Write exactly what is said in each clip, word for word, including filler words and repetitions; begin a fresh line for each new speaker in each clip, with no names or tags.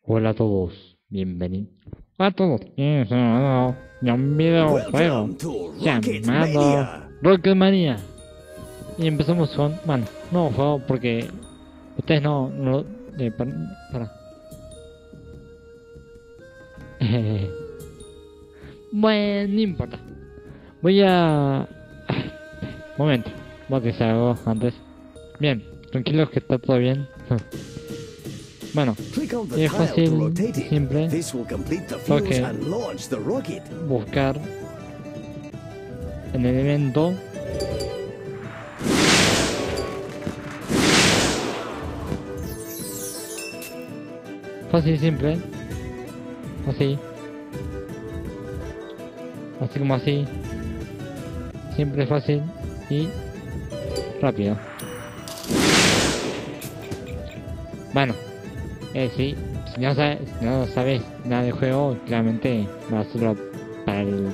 Hola a todos, bienvenidos a todos bienvenidos a un videojuego llamado Rocketmania. Y empezamos con, bueno, nuevo juego porque ustedes no, no, eh, para, para. Bueno, no importa. Voy a... Momento, voy a utilizar algo antes. Bien, tranquilos que está todo bien. Bueno, es fácil y simple. Tengo que buscar en el evento fácil y simple, así, así como así, siempre fácil y rápido. Bueno. Eh, sí, si no, sabes, si no sabes nada del juego, claramente va a ser para el...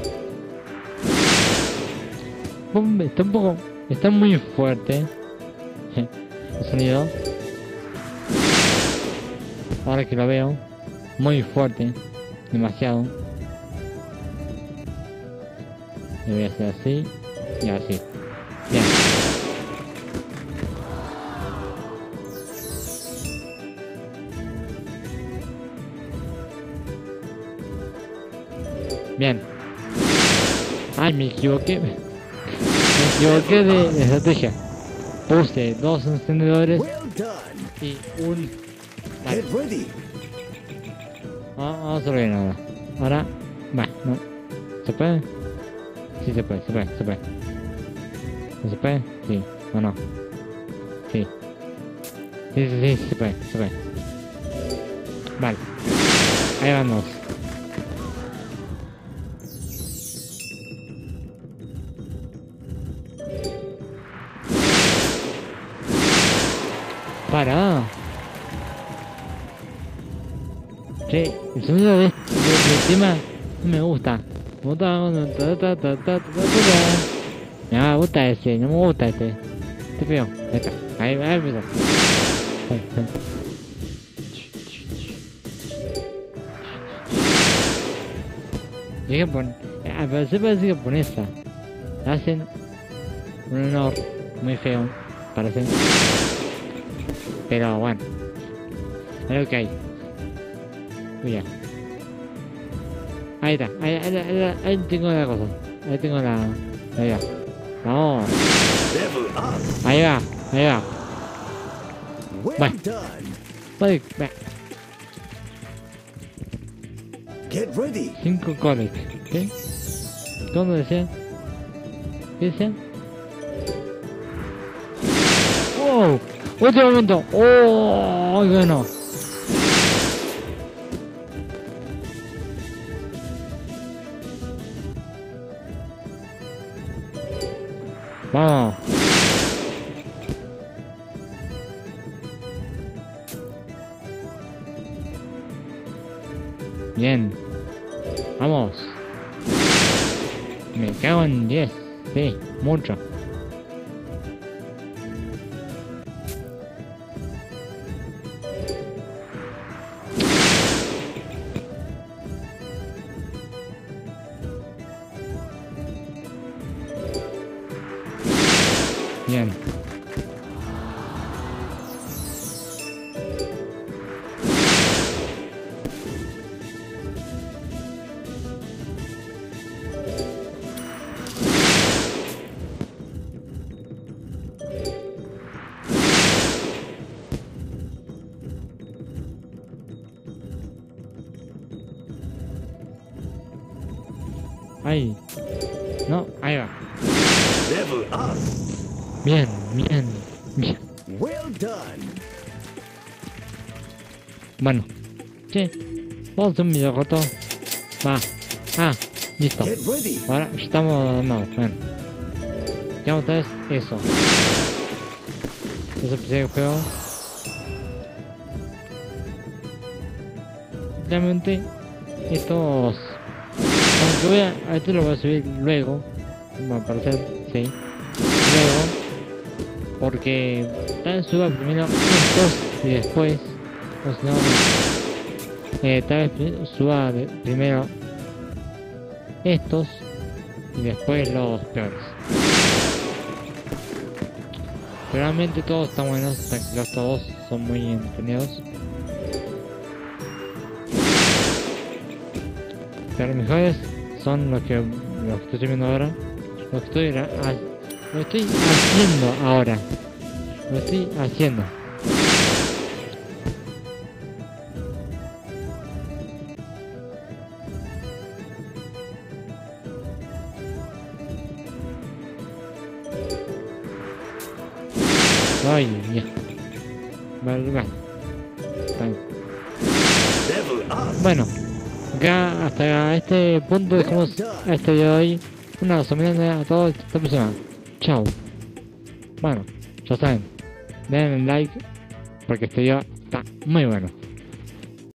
Pum, está un poco... Está muy fuerte el sonido. Ahora que lo veo, muy fuerte, demasiado. Le voy a hacer así y así. Bien. Bien. Ay, me equivoqué. Me equivoqué de, de estrategia. Puse dos encendedores y un... Vale. Ah, vamos a ver ahora. Ahora... Va, no. ¿Se puede? Sí, se puede, se puede, se puede. ¿No se puede? Sí. ¿O no? Sí. Sí, sí, sí, se puede, se puede. Vale. Ahí vamos. Para. Che, el sonido de este de, de tema no me gusta. Me gusta cuando ta ta ta ta ta ta ta. No me gusta ese, no me gusta este. Este feo. Ahí está. Ahí, ahí empezó. Llegué por... Ah, pero se parece japonesa. Hacen un honor muy feo, parece. Pero bueno, es lo que hay. Uy, ya. Ahí está, ahí, ahí, ahí, ahí tengo la cosa. Ahí tengo la... Ahí va. Vamos. Ahí va, ahí va. Bueno. Vale, va. Cinco coles. ¿Qué? ¿Cómo decía? ¿Qué decía? ¡Wow! ¡Último momento! ¡Oh! Bueno. Vamos. Bien. Vamos. Me cago en diez. Sí, mucho. Bien. Ahí. No, ahí va. Bien, bien, bien. Bueno, che, vamos a hacer un video corto. Va. Ah, listo. Ahora estamos. No, bueno. Ya otra vez eso. Eso empecé el juego. Realmente, estos. Aunque voy a. A esto lo voy a subir luego. Va a parecer, sí. Luego. Porque tal vez suba primero estos y después, o si no, Eh, tal vez pri- suba de- primero estos y después los peores. Pero realmente todos están buenos, están- los todos son muy entretenidos. Pero los mejores son los que, los que estoy viendo ahora. Lo que estoy, ra- ha- lo estoy haciendo ahora. Lo estoy haciendo. Ay, ya. Vale, vale. Está bien.
Level up.
Bueno, acá hasta este punto dejamos a este video de hoy. Una resumen a todos. Hasta la próxima. Chao. Bueno, ya saben. Denle like porque este video está muy bueno.